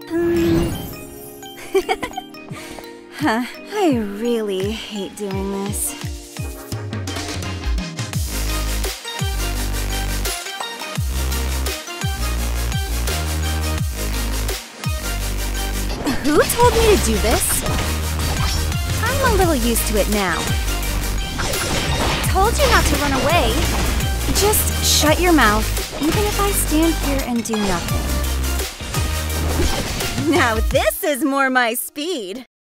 I really hate doing this. Who told me to do this? I'm a little used to it now. Told you not to run away. Just shut your mouth, even if I stand here and do nothing. Now this is more my speed.